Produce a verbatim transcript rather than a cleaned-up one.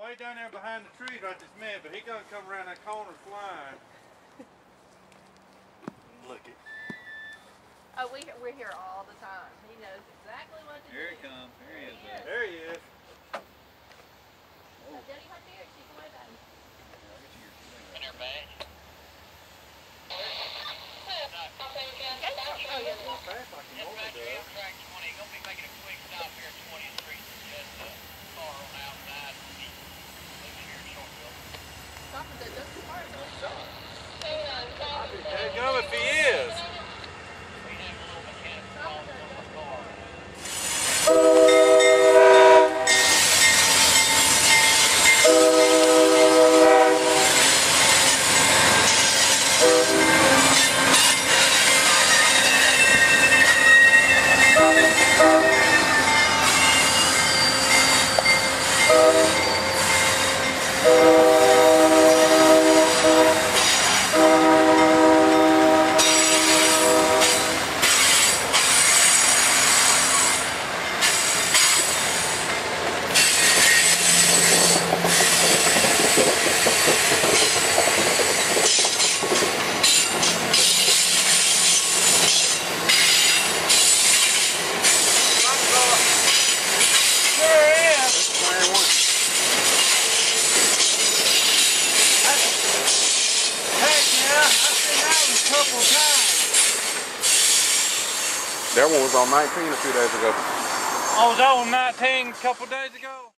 way down there behind the trees right this minute, but he gonna come around that corner flying. Look it. Oh, we, we're here all the time. He knows exactly what to do. Here he comes. Here he is. is. There he is. Oh. Daddy, right there. She can wave at him. In her bag. Oh, yeah. Walk fast like he normally does. Amtrak twenty. Gonna be making a quick stop here at twentieth street. Just a car on the outside. Leave it here in Shortville. Stop at that Dusty Park. There you go if he is. We have a little mechanic problem with the car. That one was on nineteen a few days ago. I was on nineteen a couple days ago.